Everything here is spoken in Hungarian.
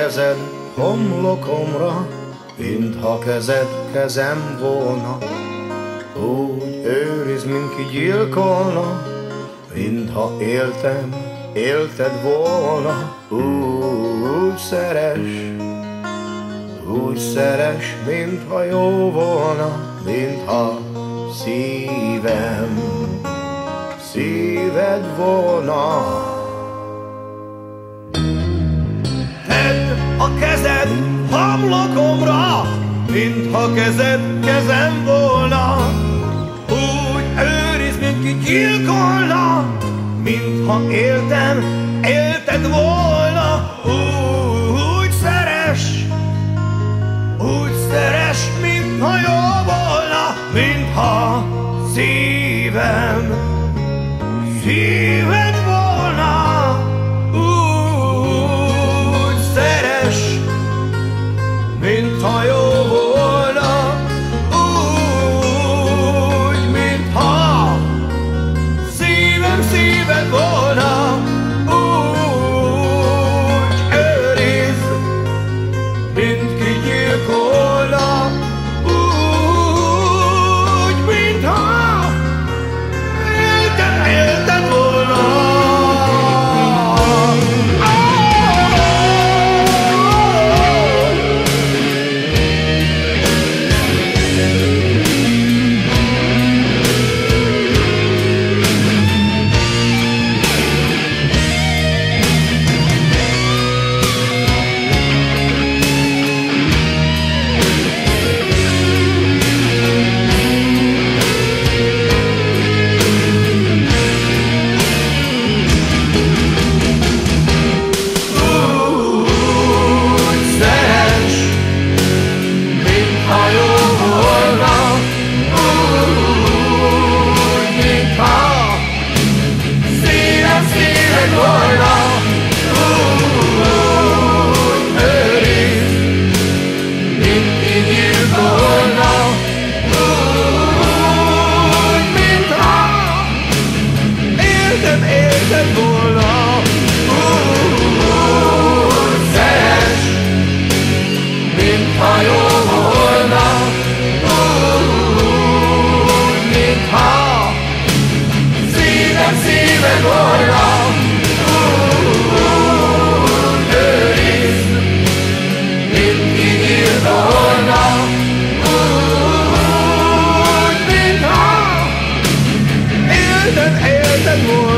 kezed homlokomra, mintha kezed kezem volna. Úgy őriz, mint ki gyilkolna, mintha éltem, élted volna. Úgy szeres, mintha jó volna, mintha szíved volna. Tedd a kezed homlokomra, mintha kezed kezem volna. Úgy őrizd, mint ki gyilkolna, mintha éltem, élted volna. Úgy szeres, mintha jó volna, mintha szíved volna. Úgy szeres, mintha jó volna, úgy, mintha szíved volna. Úgy őriz, mint ki gyilkolna, úgy, mintha élted volna. Élted volna, úgy szeres, mintha jó volna, úgy, mintha szíved volna. Úgy őriz, mint ki gyilkolna, úgy, mintha élted volna.